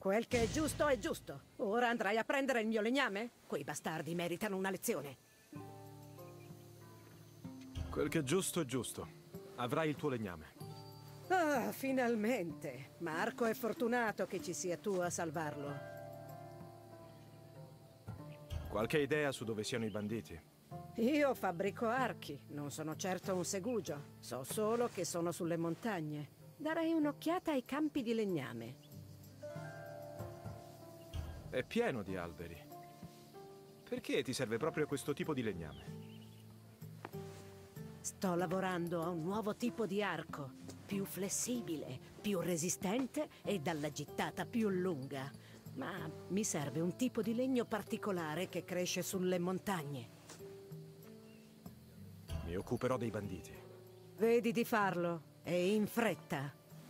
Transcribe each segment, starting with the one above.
Quel che è giusto è giusto. Ora andrai a prendere il mio legname? Quei bastardi meritano una lezione. Quel che è giusto. Avrai il tuo legname. Ah, finalmente. Marco è fortunato che ci sia tu a salvarlo. Qualche idea su dove siano i banditi? Io fabbrico archi, non sono certo un segugio. So solo che sono sulle montagne. Darei un'occhiata ai campi di legname. È pieno di alberi. Perché ti serve proprio questo tipo di legname? Sto lavorando a un nuovo tipo di arco, più flessibile, più resistente e dalla gittata più lunga. Ma mi serve un tipo di legno particolare che cresce sulle montagne. Mi occuperò dei banditi. Vedi di farlo, e in fretta.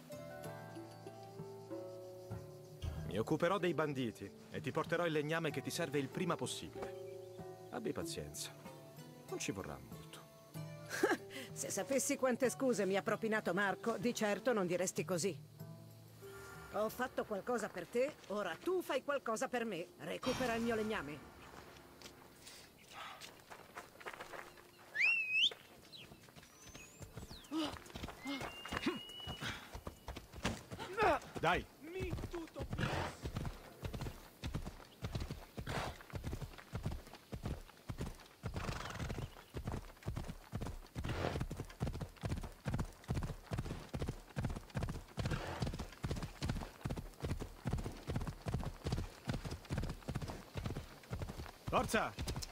Mi occuperò dei banditi e ti porterò il legname che ti serve il prima possibile. Abbi pazienza. Non ci vorrà molto. Se sapessi quante scuse mi ha propinato Marco, di certo non diresti così. Ho fatto qualcosa per te, ora tu fai qualcosa per me. Recupera il mio legname. Dai! Forza!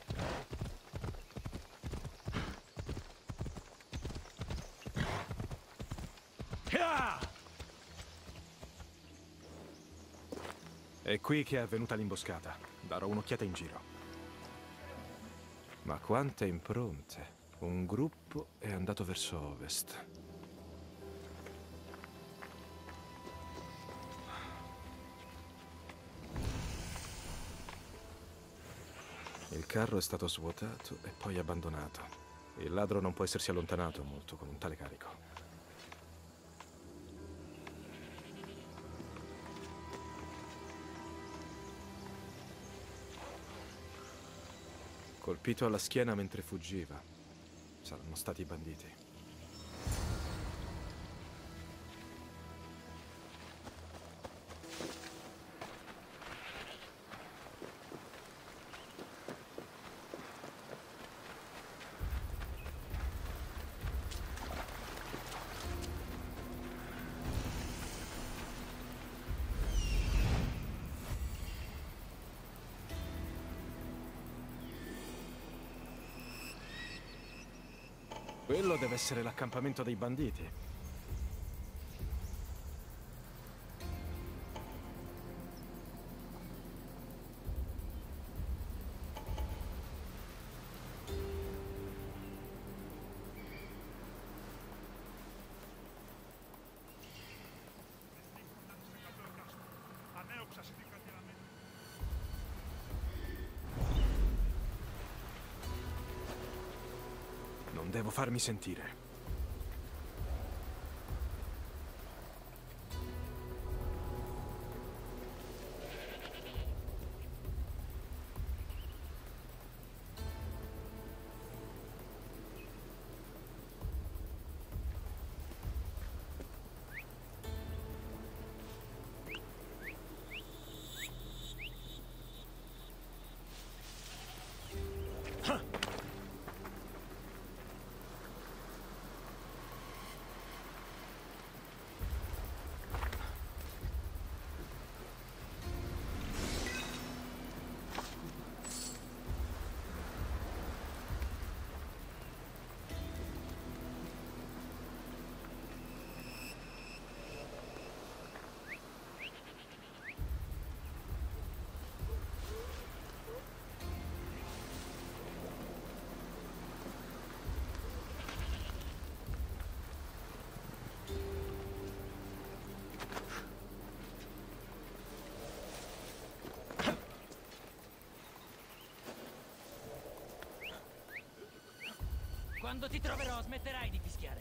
È qui che è avvenuta l'imboscata. Darò un'occhiata in giro. Ma quante impronte! Un gruppo è andato verso ovest. Il carro è stato svuotato e poi abbandonato. Il ladro non può essersi allontanato molto con un tale carico. Colpito alla schiena mentre fuggiva. Saranno stati i banditi. Quello deve essere l'accampamento dei banditi. Non devo farmi sentire. Quando ti troverò, smetterai di fischiare.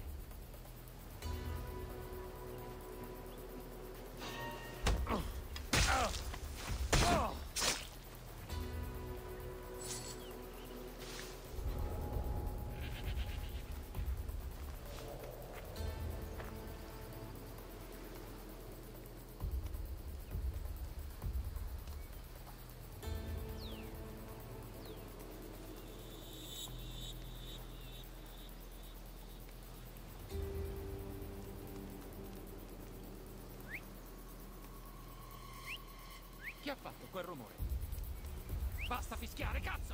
Chi ha fatto quel rumore? Basta fischiare, cazzo!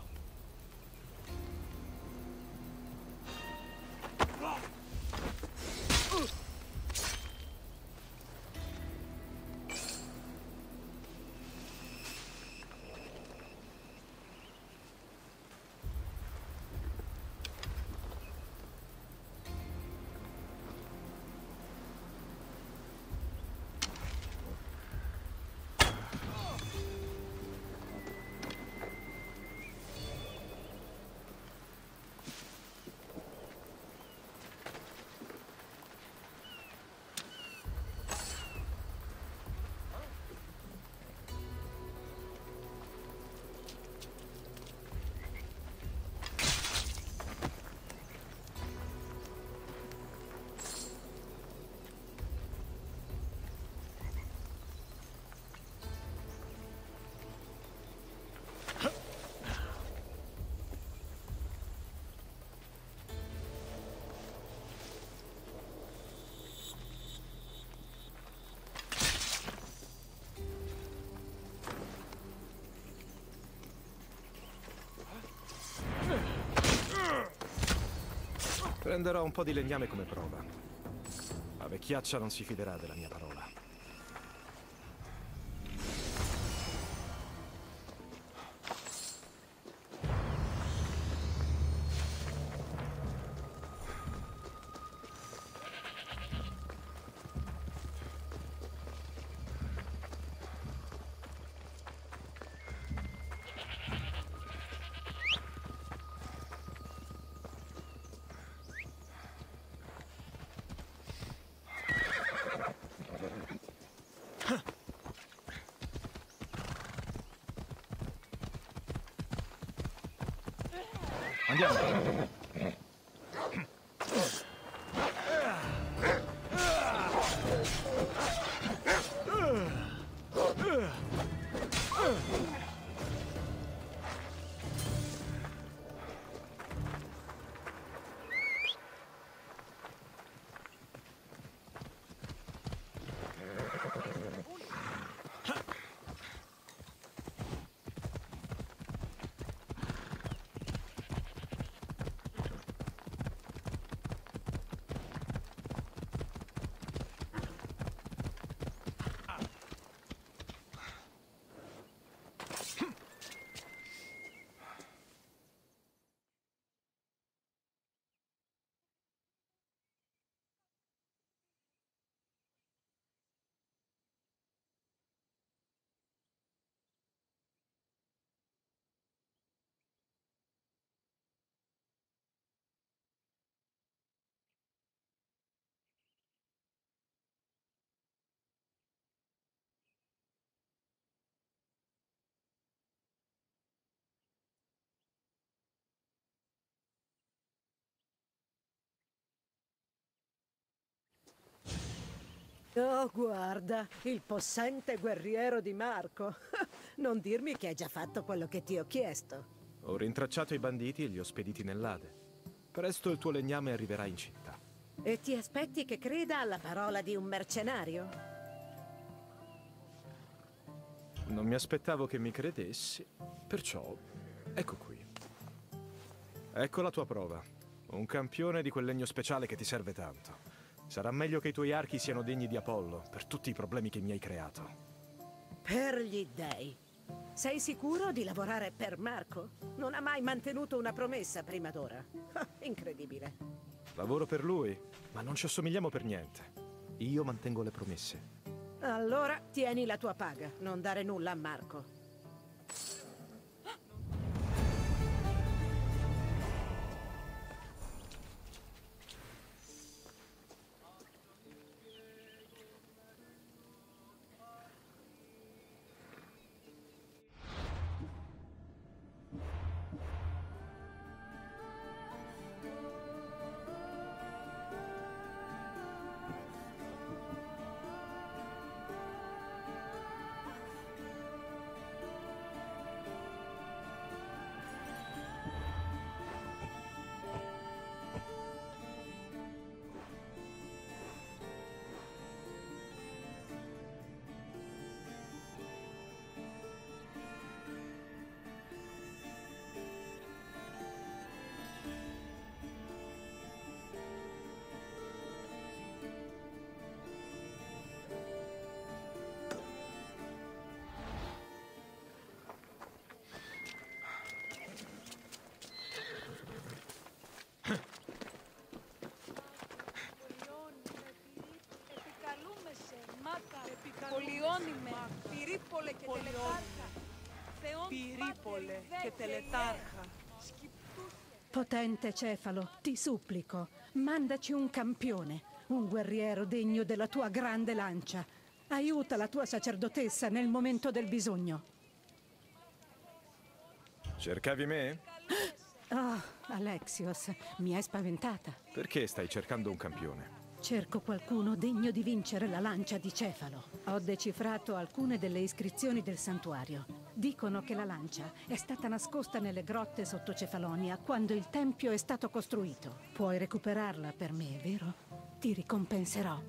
Prenderò un po' di legname come prova. La vecchiaccia non si fiderà della mia parola. Andiamo. Oh, guarda, il possente guerriero di Marco. Non dirmi che hai già fatto quello che ti ho chiesto. Ho rintracciato i banditi e li ho spediti nell'Ade. Presto il tuo legname arriverà in città. E ti aspetti che creda alla parola di un mercenario? Non mi aspettavo che mi credessi, perciò ecco qui. Ecco la tua prova. Un campione di quel legno speciale che ti serve tanto. Sarà meglio che i tuoi archi siano degni di Apollo, per tutti i problemi che mi hai creato. Per gli dèi. Sei sicuro di lavorare per Marco? Non ha mai mantenuto una promessa prima d'ora. Incredibile. Lavoro per lui, ma non ci assomigliamo per niente. Io mantengo le promesse. Allora tieni la tua paga, non dare nulla a Marco. Piripole che te le tarca. Potente Cefalo, ti supplico, mandaci un campione, un guerriero degno della tua grande lancia. Aiuta la tua sacerdotessa nel momento del bisogno. Cercavi me? Oh, Alexios, mi hai spaventata. Perché stai cercando un campione? Cerco qualcuno degno di vincere la lancia di Cefalo. Ho decifrato alcune delle iscrizioni del santuario. Dicono che la lancia è stata nascosta nelle grotte sotto Cefalonia quando il tempio è stato costruito. Puoi recuperarla per me, vero? Ti ricompenserò.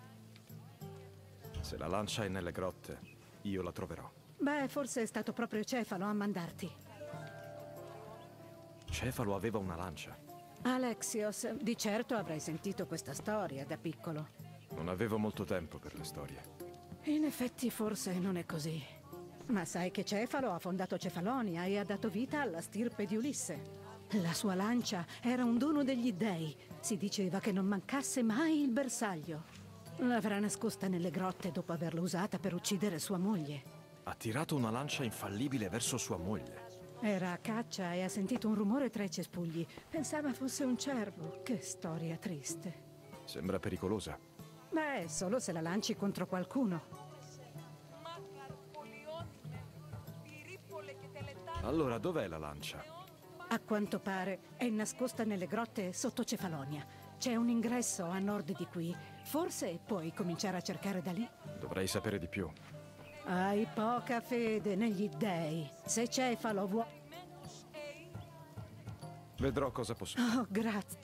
Se la lancia è nelle grotte, io la troverò. Beh, forse è stato proprio Cefalo a mandarti. Cefalo aveva una lancia. Alexios, di certo avrai sentito questa storia da piccolo. Non avevo molto tempo per le storie. In effetti forse non è così. Ma sai che Cefalo ha fondato Cefalonia e ha dato vita alla stirpe di Ulisse. La sua lancia era un dono degli dei. Si diceva che non mancasse mai il bersaglio. L'avrà nascosta nelle grotte dopo averla usata per uccidere sua moglie. Ha tirato una lancia infallibile verso sua moglie. Era a caccia e ha sentito un rumore tra i cespugli. Pensava fosse un cervo. Che storia triste. Sembra pericolosa. Beh, solo se la lanci contro qualcuno. Allora, dov'è la lancia? A quanto pare è nascosta nelle grotte sotto Cefalonia. C'è un ingresso a nord di qui. Forse puoi cominciare a cercare da lì. Dovrei sapere di più. Hai poca fede negli dei. Se Cefalo vuole... Vedrò cosa posso fare. Oh, grazie.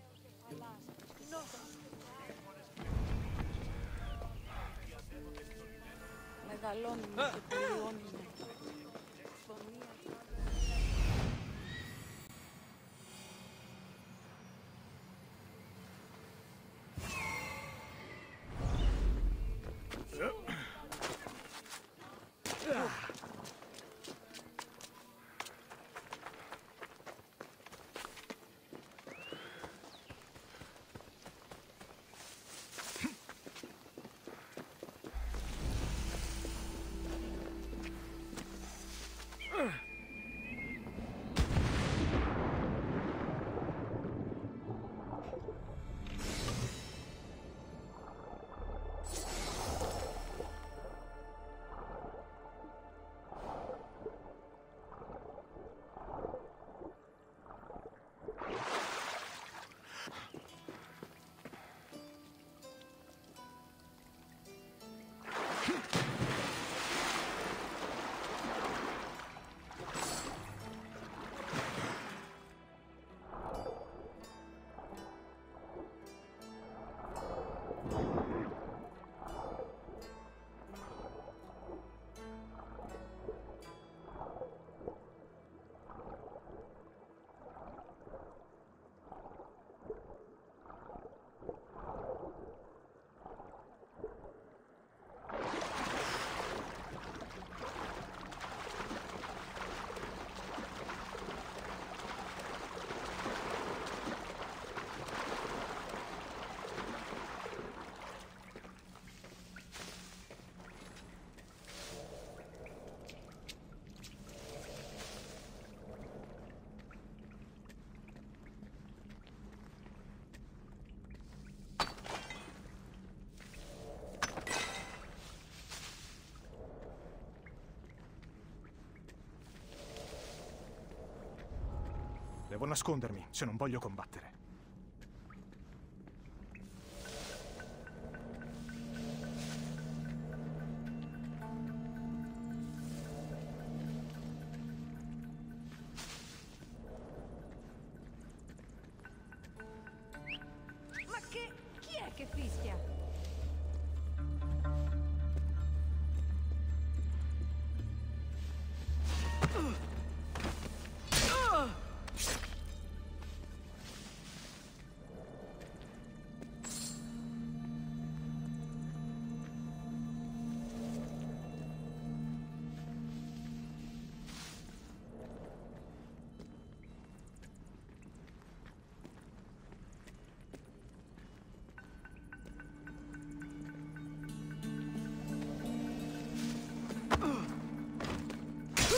Devo nascondermi se non voglio combattere. Ma chi è che fischia?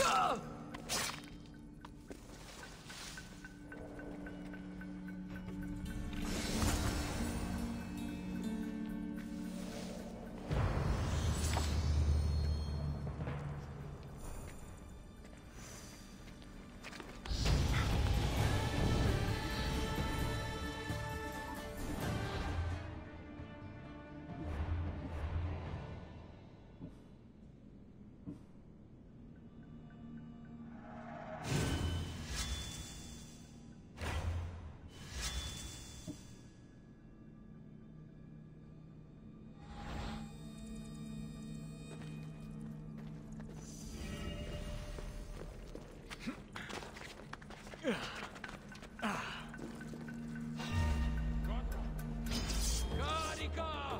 Carica!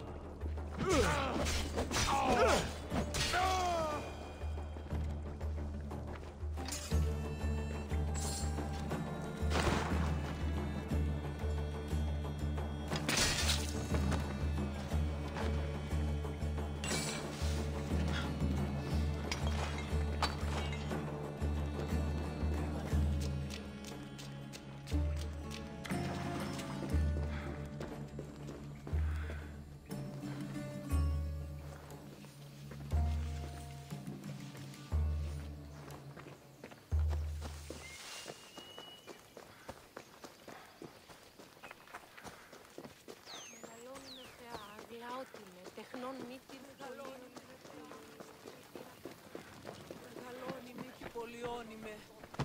Μεγαλώνει και πολιώνει με.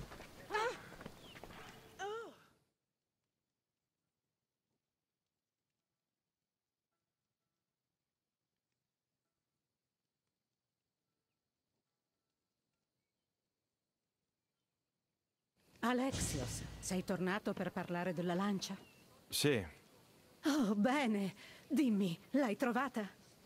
Alexios, sei tornato per parlare della lancia? Sì, Oh, bene. Dimmi, l'hai trovata?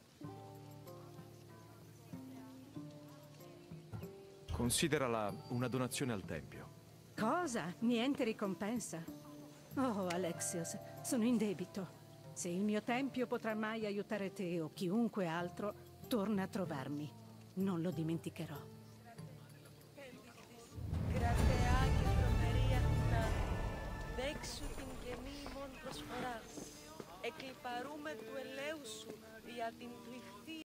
considerala una donazione al Tempio. Cosa? Niente ricompensa? Oh, Alexios, sono in debito. Se il mio tempio potrà mai aiutare te o chiunque altro, torna a trovarmi. Non lo dimenticherò. Κρατεά και τρομερή Αθηνά, δέξου την καινή ημών προσφορά. Εκλιπαρούμε του ελέου σου, δια την πληχθή